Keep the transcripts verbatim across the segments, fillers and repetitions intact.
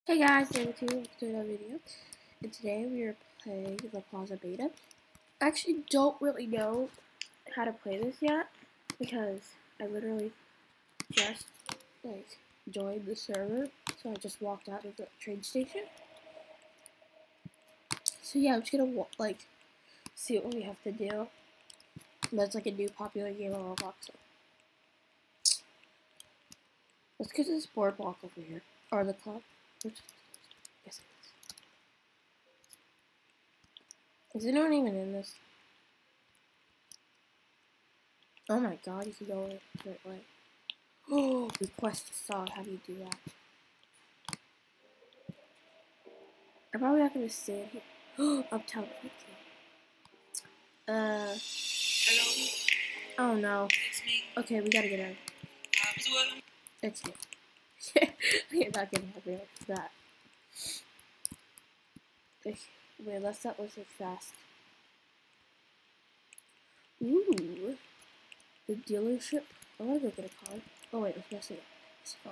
Hey guys, David here with another video, and today we are playing the Plaza Beta. I actually don't really know how to play this yet, because I literally just, like, joined the server, so I just walked out of the train station. So yeah, I'm just gonna, like, see what we have to do. That's like a new popular game on Roblox. So. Let's get to this boardwalk over here, or the club. Which, yes, it is. Is anyone even in this? Oh my god, you can go the right way. Oh, request a song. How do you do that? I'm probably not gonna stand here. Oh, Uptown fifty. Uh. Oh no. Okay, we gotta get out. It's here. We're not gonna have real that. Okay, wait, let's not listen fast. Ooh. The dealership. I wanna go get a car. Oh wait, let's mess it up.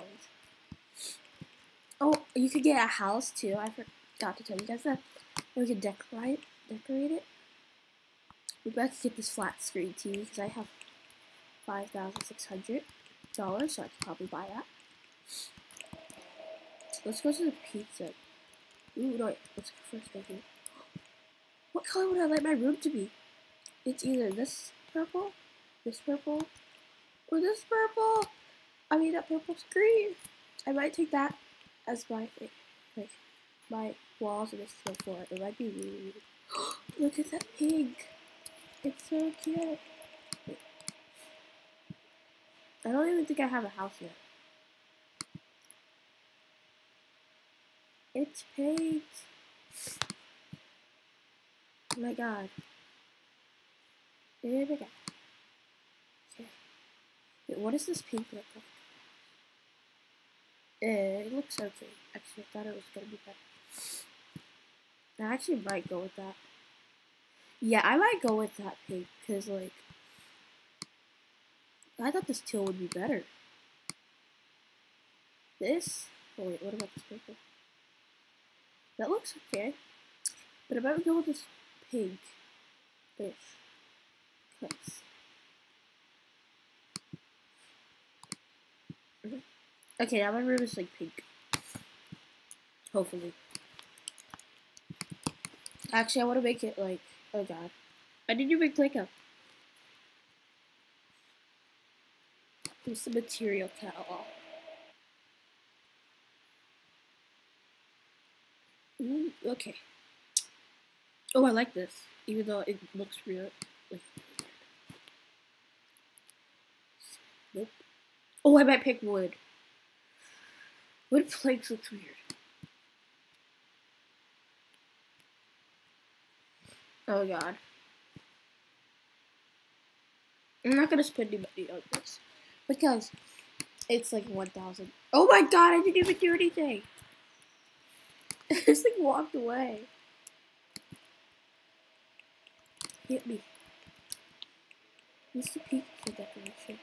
Oh, you could get a house too. I forgot to tell you guys that. We could decorate decorate it. We're about to get this flat screen T V because I have five thousand six hundred dollars, so I could probably buy that. Let's go to the pizza. Ooh, no, wait, let's go first go here. What color would I like my room to be? It's either this purple, this purple, or this purple. I mean, that purple screen. I might take that as my, like, my walls and this is my floor. It might be really weird. Look at that pink. It's so cute. I don't even think I have a house yet. It's pink. Oh my god. Oh my god. Okay. Wait, what does this pink look like? Uh, it looks okay. Actually, I thought it was gonna be better. I actually might go with that. Yeah, I might go with that pink, because, like, I thought this teal would be better. This? Oh wait, what about this purple? That looks okay. But I might go with this pink. Ish. Cause. Mm-hmm. Okay, now my room is like pink. Hopefully. Actually, I want to make it like, oh god. I need to make like a, what's the material catalog? Ooh, okay. Oh, I like this, even though it looks real. Like, nope. Oh, I might pick wood. Wood planks looks weird. Oh god. I'm not gonna spend any money on this because it's like one thousand. Oh my god, I didn't even do anything. This thing walked away. Hit me. What's the pizza decoration?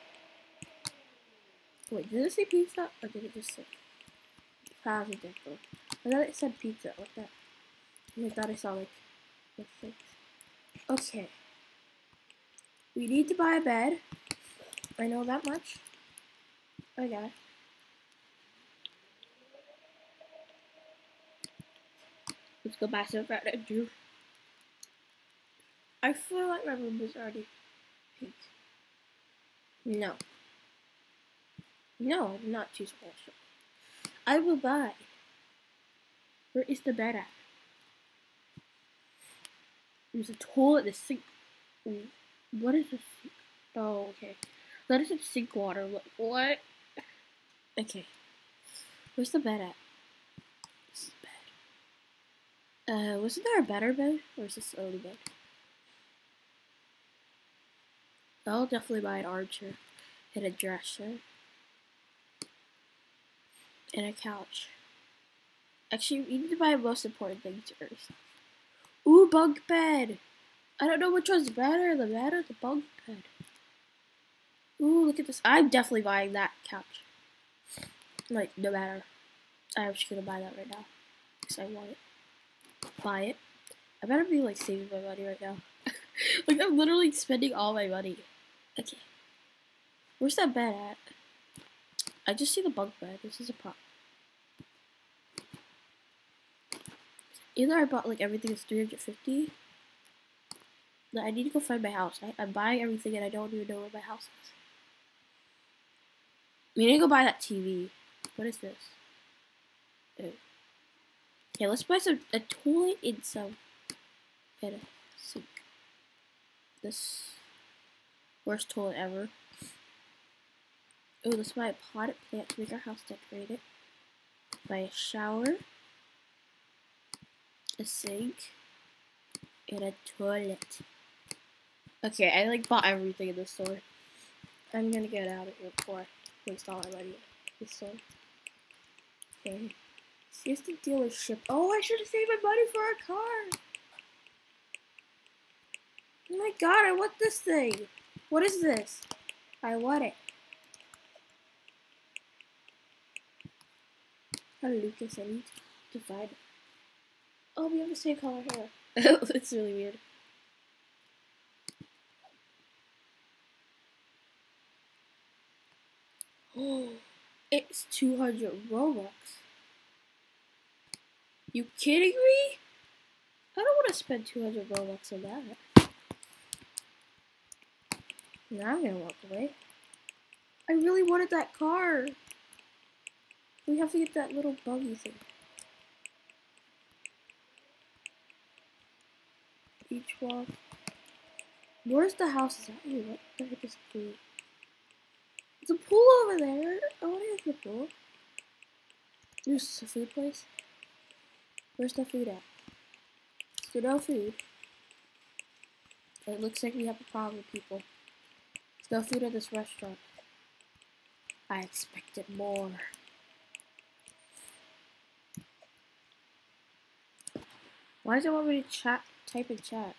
Wait, did it say pizza or did it just say Plaza Deco? I thought it said pizza. What that? I thought I saw like, like things. Okay. We need to buy a bed. I know that much. Okay. Let's go buy some furniture. I feel like my room is already pink. No. No, I did not choose wholesale. I will buy. Where is the bed at? There's a toilet, the sink. What is this? Oh, okay. That is a sink water. What? Okay. Where's the bed at? This is the bed. Uh, wasn't there a better bed? Or is this the only bed? I'll definitely buy an armchair and a dresser and a couch. Actually, we need to buy the most important things first. Ooh, bunk bed. I don't know which one's better, the bed or the bunk bed. Ooh, look at this. I'm definitely buying that couch. Like, no matter. I'm just gonna buy that right now because I want it. Buy it. I better be like saving my money right now. Like I'm literally spending all my money. Okay. Where's that bed at? I just see the bunk bed. This is a problem. Either I bought like everything is three hundred fifty. No, I need to go find my house. I, I'm buying everything and I don't even know where my house is. We need to go buy that T V. What is this? Oh. Okay, let's buy some a toilet and some and a sink. This worst toilet ever. Oh, let's buy a potted plant to make our house decorated. Buy a shower, a sink, and a toilet. Okay, I like bought everything in this store. I'm gonna get out of here before I waste all my money in this store. Okay. Here's the dealership. Oh, I should have saved my money for a car. Oh my god, I want this thing. What is this? I want it. Oh, Lucas, I need to find it. Oh, we have the same color hair. It's really weird. Oh, it's two hundred Robux. You kidding me? I don't want to spend two hundred Robux on that. Now I'm gonna walk away. I really wanted that car. We have to get that little buggy thing. Beach walk. Where's the house at? Ooh, what the heck is the pool? There's a pool over there. Oh, what is the pool? There's a food place. Where's the food at? There's no food. It looks like we have a problem, people. There's no food at this restaurant. I expected more. Why does it want me to chat, type in chat?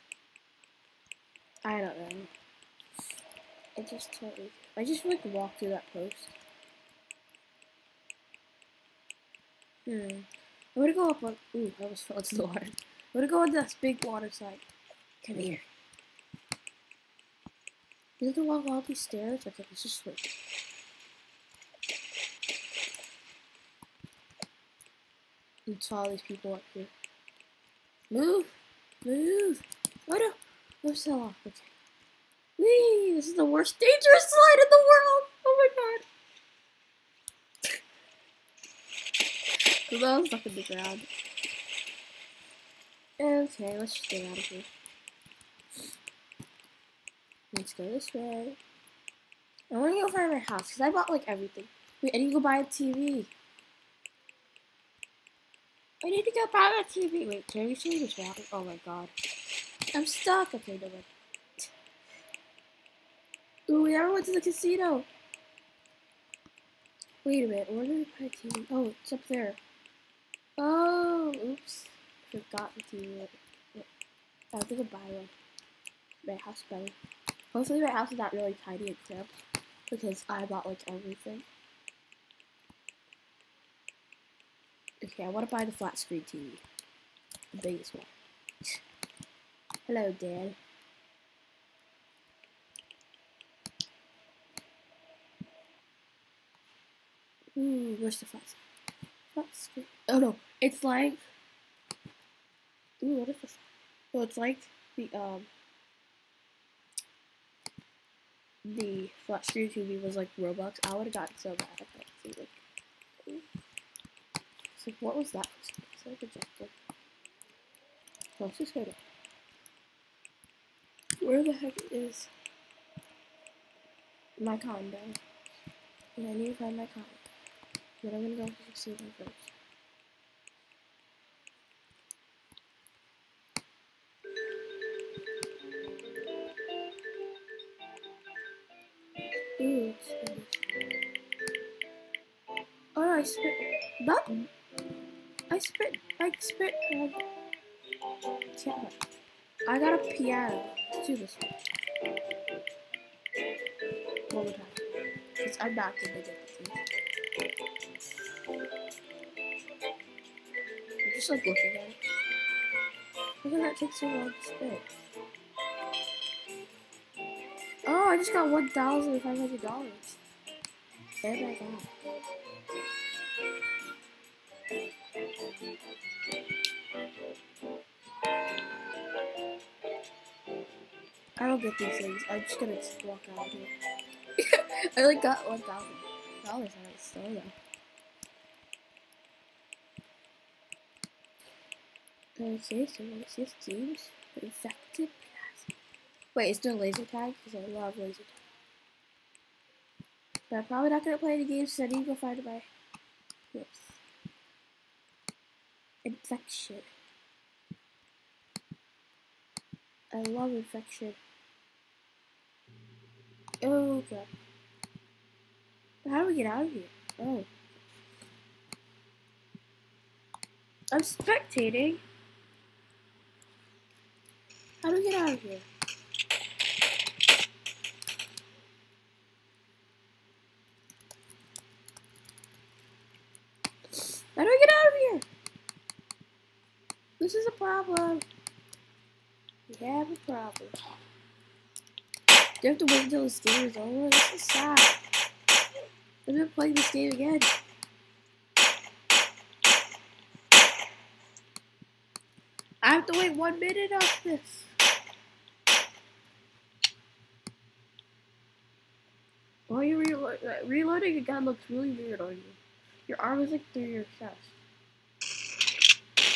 I don't know. I just totally, I just like walk through that post. Hmm. I'm gonna go up on. Ooh, I almost fell into the water. I'm gonna go on this big water slide. Come here. You have to walk all these stairs? Okay, let's just swim. And saw all these people up here. Move! Move! Oh no! No, still off. Okay. Whee! This is the worst dangerous slide in the world! Oh my god! I was stuck in the ground. Okay, let's just get out of here. Let's go this way. I want to go find my house because I bought like everything. Wait, I need to go buy a T V. I need to go buy a T V. Wait, can you see this water? Oh my god. I'm stuck. Okay, no way. Ooh, we never went to the casino. Wait a minute, where did we buy a T V? Oh, it's up there. Oh, oops. Forgot the T V. I have to go buy one. My house better. Hopefully my house is not really tiny and cramped because I bought like everything. Okay, I want to buy the flat screen T V. The biggest one. Hello, Dad. Ooh, where's the flat screen? Flat screen. Oh no, it's like. Ooh, what is this? Oh, it's like the um. The flat screen T V was like Robux. I would have gotten so mad if I could see like. It's like, what was that? It's like a projector. Let's just go to. Where the heck is my condo? And I need to find my condo. But I'm gonna go to the casino first. Ooh, it's finished. Oh, I spit. That. I spit. I spit. Uh, piano. I got a piano. Let's do this one. One more time. Because I'm not gonna get the teeth. Just like looking at it. Look at that takes so long to spin. Oh, I just got one thousand five hundred dollars. And I got. I don't get these things. I'm just gonna just walk out of here. I like got one thousand dollars on it still though. Okay, so what is this? Games? Infected? Wait, it's doing laser tag? Because I love laser tag. But I'm probably not going to play any games, so I need to go find my... Yes. Infection. I love infection. Oh, God. How do we get out of here? Oh. I'm spectating. How do we get out of here? How do we get out of here? This is a problem. We have a problem. Do you have to wait until this game is over? This is sad. I'm not playing this game again. I have to wait one minute on this. While you're reload uh, reloading a gun looks really weird on you. Your arm is like through your chest.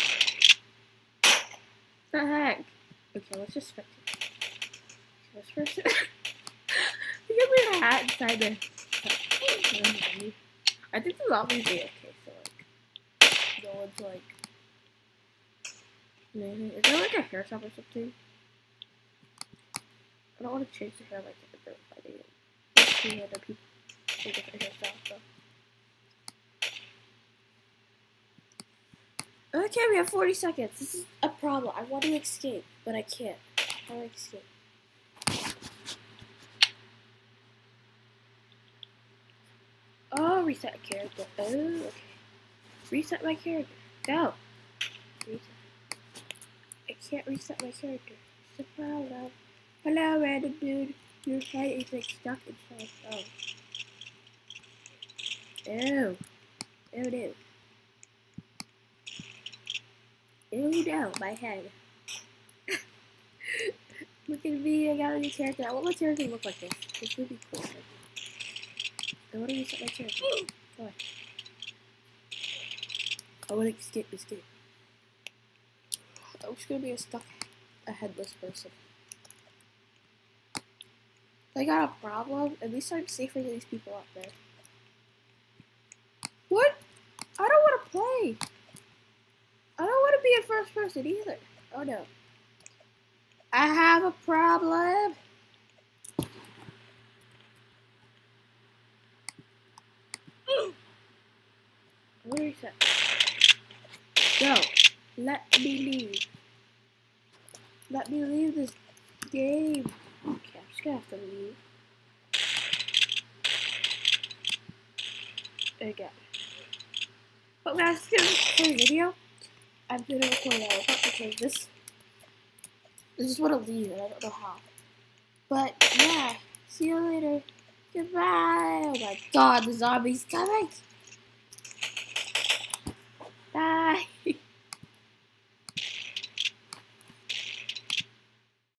What the heck? Okay, let's just spectate. This person. You get weird hat inside the. I think the zombies are okay, so like, no one's like. Maybe. Is there like a hair shop or something? I don't want to change the hair like if they're fighting it. Let's see other people do different hairstyles though. Okay, we have forty seconds. This is a problem. I want to escape, but I can't. How do I escape? Oh, reset a character. Oh, okay. Reset my character. Go. Reset. I can't reset my character. It's a problem. Hello, random dude. Your head is like stuck inside. Oh. Ew. Ew, ew. Ew, no, my head. Look at me, I got a new character. I want my character to look like this. This would be cool. I want to reset my character. Go on. I want to escape, escape. I'm just gonna be a stuck, a headless person. I got a problem. At least I'm safer than these people out there. What? I don't want to play. I don't want to be in first person either. Oh no. I have a problem. Where is that? Go. Let me leave. Let me leave this game. Okay, I'm just gonna have to leave. There you go. But guys, this is gonna play a video. I'm gonna record that. I have to change this. I just want to leave and I don't know how. But yeah, see you later. Goodbye. Oh my god, the zombie's coming. Bye.